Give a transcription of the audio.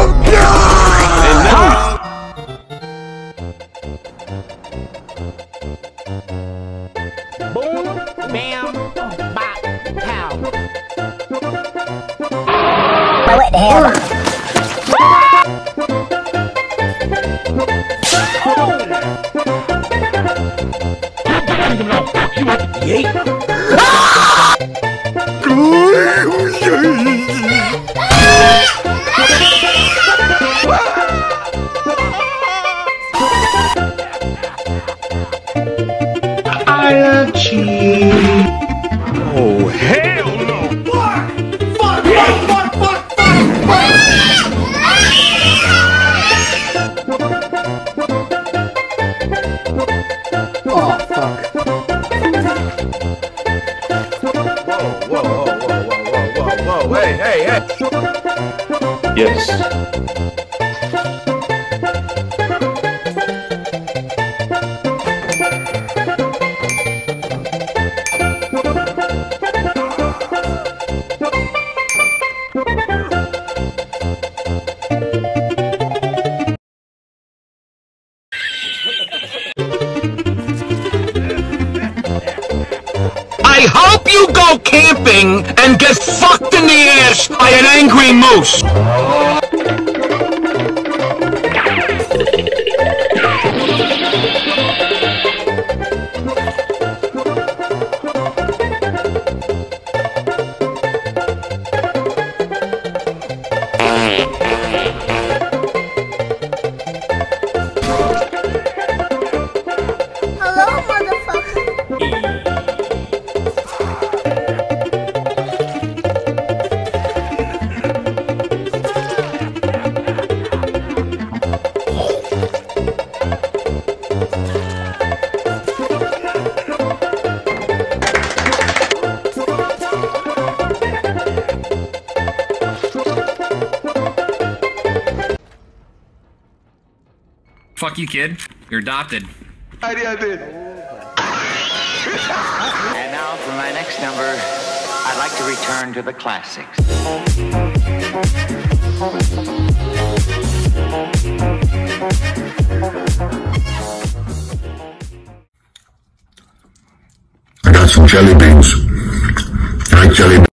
Boom, bam, bop, pow. Well, what the hell? I love cheese. Oh, hell no! Fuck! Fuck! Fuck! Fuck! Fuck! Fuck! Oh, fuck. Whoa, hey, hey! Yes. I hope you go camping and get fucked in the ass by an angry moose! Hello, motherfucker. Fuck you, kid. You're adopted. I did. And now for my next number, I'd like to return to the classics. I got some jelly beans. I like jelly beans.